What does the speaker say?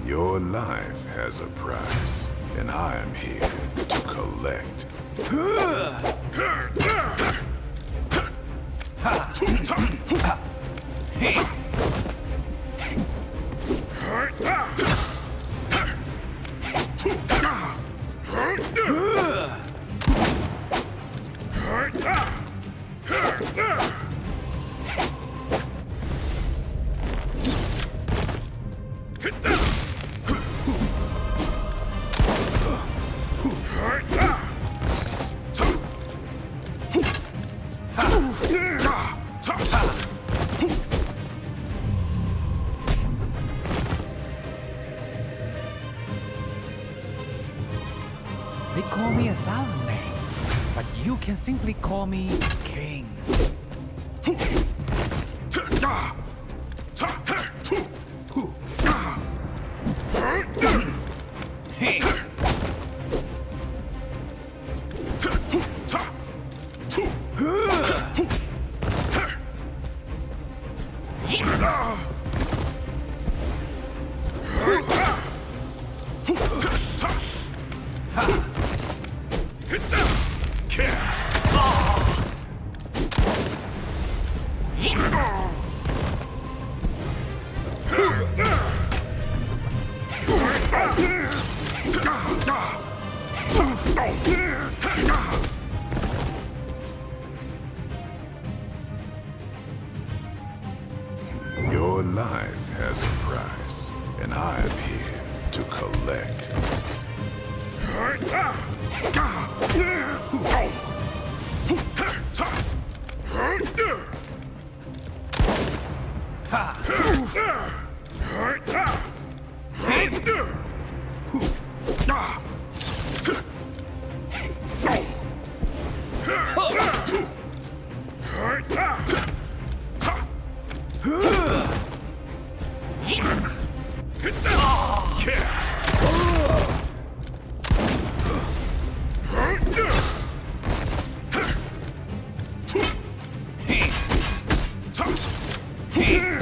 Your life has a price, and I am here to collect. They call me 1,000 names, but you can simply call me King. Your life has a price, and I am here to collect. Hey!